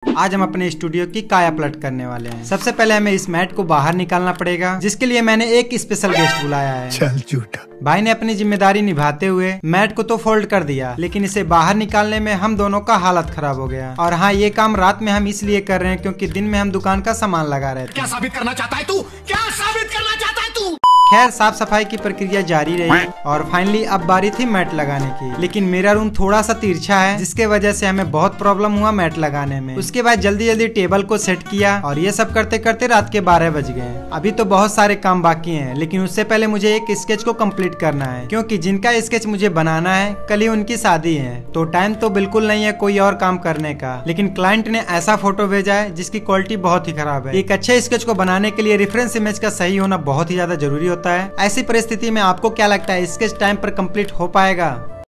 आज हम अपने स्टूडियो की काया पलट करने वाले हैं। सबसे पहले हमें इस मैट को बाहर निकालना पड़ेगा, जिसके लिए मैंने एक स्पेशल गेस्ट बुलाया है। चल झूठा। भाई ने अपनी जिम्मेदारी निभाते हुए मैट को तो फोल्ड कर दिया, लेकिन इसे बाहर निकालने में हम दोनों का हालत खराब हो गया। और हाँ, ये काम रात में हम इसलिए कर रहे हैं क्योंकि दिन में हम दुकान का सामान लगा रहे थे। क्या साबित करना चाहता है तू? क्या साबित करना चाहता है तू? खैर, साफ सफाई की प्रक्रिया जारी रही और फाइनली अब बारी थी मैट लगाने की। लेकिन मेरा रूम थोड़ा सा तिरछा है, जिसके वजह से हमें बहुत प्रॉब्लम हुआ मैट लगाने में। उसके बाद जल्दी जल्दी टेबल को सेट किया और ये सब करते करते रात के 12 बज गए। अभी तो बहुत सारे काम बाकी हैं, लेकिन उससे पहले मुझे एक स्केच को कंप्लीट करना है, क्योंकि जिनका स्केच मुझे बनाना है कल ही उनकी शादी है। तो टाइम तो बिल्कुल नहीं है कोई और काम करने का, लेकिन क्लाइंट ने ऐसा फोटो भेजा है जिसकी क्वालिटी बहुत ही खराब है। एक अच्छे स्केच को बनाने के लिए रेफरेंस इमेज का सही होना बहुत ही ज्यादा जरूरी होता है। ऐसी परिस्थिति में आपको क्या लगता है, स्केच टाइम पर कंप्लीट हो पाएगा?